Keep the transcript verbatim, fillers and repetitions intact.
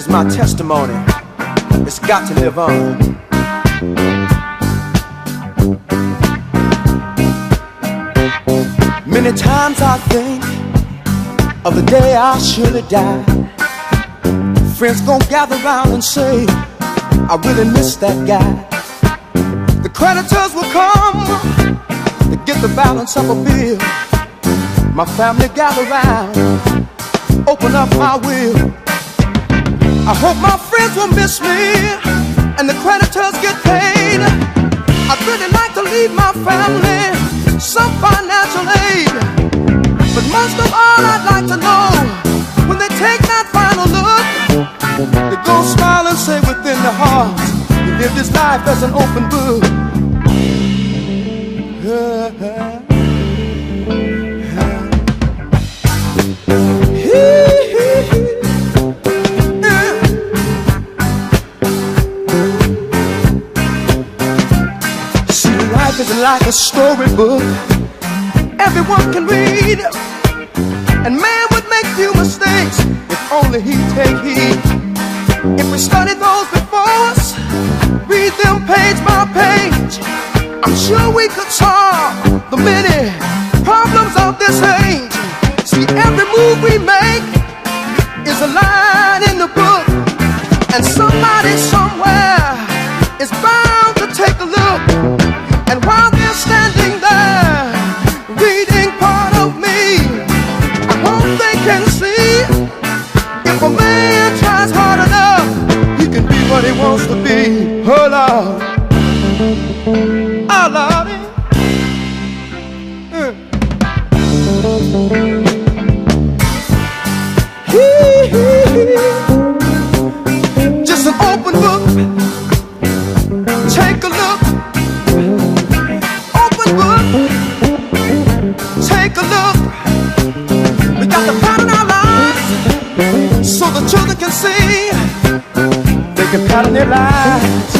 is my testimony. It's got to live on. Many times I think of the day I should have died. Friends gon' gather round and say, I really miss that guy. The creditors will come to get the balance of a bill. My family gather round, open up my will. I hope my friends will miss me and the creditors get paid. I'd really like to leave my family some financial aid, but most of all I'd like to know, when they take that final look, they gon' smile and say within their hearts, he lived his life as an open book. See, life is like a storybook everyone can read, and man would make few mistakes if only he'd take heed. If we study those before us, read them page by page, I'm sure we could solve the many problems of this age. See, every move we make is a line in the book, and somebody somewhere is bound to take a look. And while they're standing there reading part of me, I hope they can see, if a man tries hard enough, he can be what he wants to be. Oh Lord, oh Lord, uh. Just an open book, take a look. Open book, take a look. We got the pattern our lives, so the children can see. They can pattern their lives.